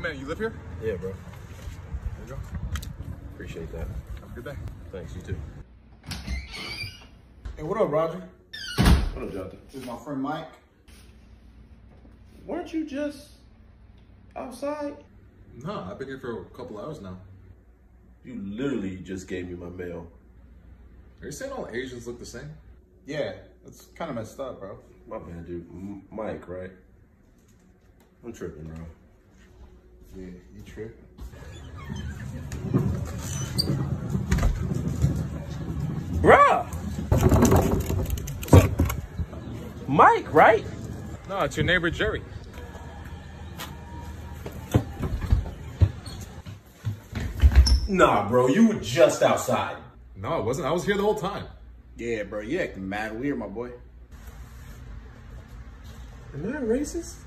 man, you live here? Yeah, bro. There you go. Appreciate that. Have a good day. Thanks, you too. Hey, what up, Roger? What up, Jonathan? This is my friend Mike. Weren't you just outside? No, I've been here for a couple hours now. You literally just gave me my mail. Are you saying all Asians look the same? Yeah, it's kind of messed up, bro. My bad, dude. Mike, right? I'm tripping, bro. Yeah, you tripping. Bruh! Mike, right? No, it's your neighbor, Jerry. Nah, bro, you were just outside. No, I wasn't. I was here the whole time. Yeah, bro, you acting mad weird, my boy. Am I racist?